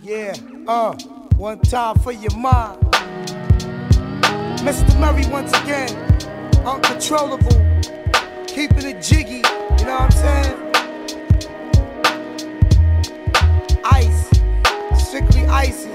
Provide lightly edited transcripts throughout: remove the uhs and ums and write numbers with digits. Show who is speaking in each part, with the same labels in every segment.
Speaker 1: Yeah, one time for your mind. Mr. Murray once again, uncontrollable, keeping it jiggy, you know what I'm saying? Ice, strictly ISIS.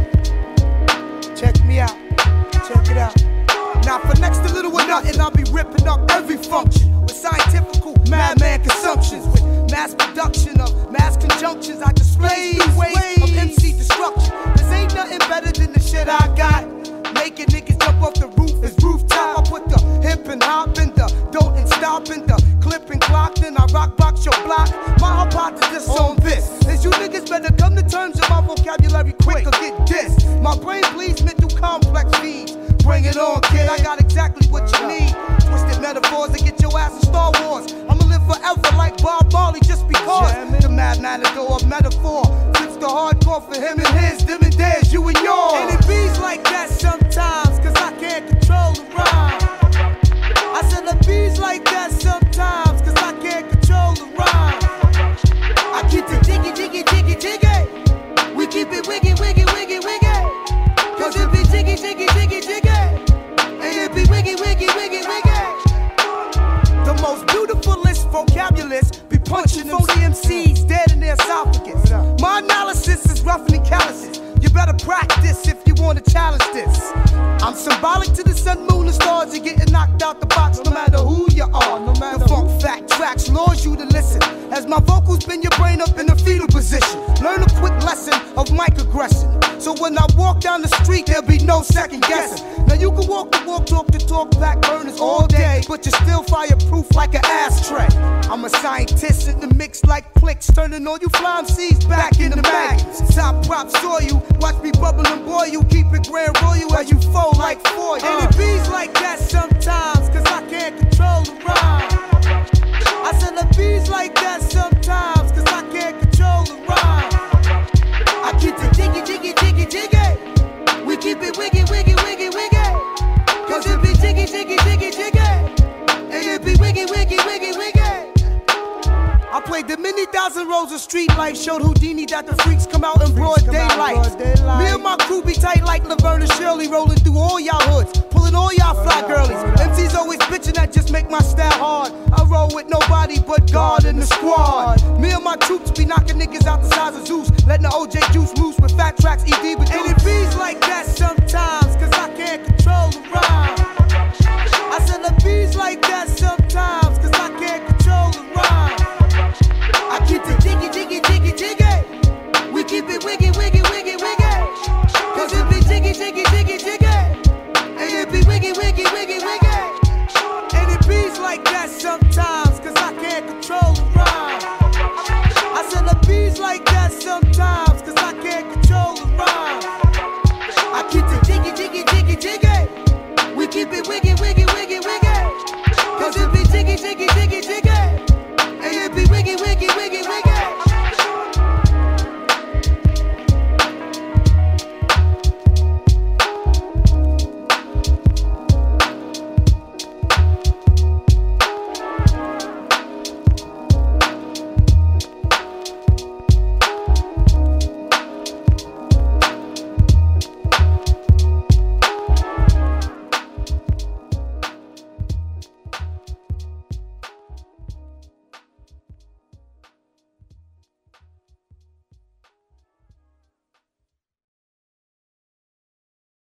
Speaker 1: Check me out, check it out. Now for next to little or nothing, I'll be ripping up every function with scientifical madman consumptions, with mass production of mass conjunctions. I display waves of MC destruction. Cause ain't nothing better than the shit I got. Making niggas jump off the roof is rooftop. I put the hip and hop in the don't and stop in the clip and clock. Then I rock box your block. My hypothesis on this is you niggas better come to terms with my vocabulary quick or get dissed. My brain bleeds mental complex feeds. Bring it on, kid, I got exactly what you need. Twisted metaphors to get your ass in Star Wars. I'ma live forever like Bob Marley just because the mad matador of metaphor flips the hardcore for him and his, them and theirs, you and yours. And it beats like that sometimes, cause I can't control the rhyme. I said it beats like that sometimes, cause I can't control the rhyme. I keep it jiggy, jiggy, jiggy, jiggy. We keep it wiggy, wiggy, wiggy, wiggy. Cause it be jiggy, jiggy, jiggy, jiggy. And it be wiggy, wiggy, wiggy, wiggy. The most beautifulest vocabulist be punching them MCs dead in their esophagus. My analysis is rougher than calluses. You better practice if you want to challenge this. I'm symbolic to the sun, moon, and stars. You're getting knocked out the box no matter who you are. The funk fact tracks lures you to listen. As my vocals bend your brain up in a fetal position. Learn a quick lesson of microaggression. So when I walk down the street, there'll be no second guessing. Now you can walk the walk, talk the talk, back burners all day, but you're still fireproof like an ashtray. I'm a scientist in the mix like clicks, turning all you fly MCs back into maggots. Top props saw you, watch me bubble and boil you, keep it grand royal as you fold like foil. And it beats like that sometimes, cause I can't control the rhyme. I said it beats like that sometimes, cause I can't control the rhyme. I keep it jiggy, jiggy, jiggy, jiggy. We keep it wiggy, wiggy, wiggy, wiggy. Cause it be jiggy, jiggy, jiggy, jiggy. And it be wiggy, wiggy, wiggy, wiggy. I played the many thousand rows of street life, showed Houdini that the freaks come out in broad daylight. Me and my crew be tight like Laverne and Shirley, rolling through all y'all hoods, pulling all y'all fly girlies. MC's always bitching that just make my style hard. I roll with nobody but God in the squad. Me and my troops be knocking niggas out the size of Zeus, letting the OJ juice loose with fat tracks, ED with and it beats like that sometimes, cause I can't control the rhyme. I said it beats like that sometimes, cause I can't control the rhyme. I keep it jiggy, jiggy, jiggy, jiggy. We keep it wiggy, wiggy, wiggy, wiggy. Cause it be jiggy, jiggy, jiggy, jiggy. And it be wiggy, wiggy, wiggy, wiggy. And it beats like that sometimes, cause I can't control the rhyme. I said it beats like that sometimes.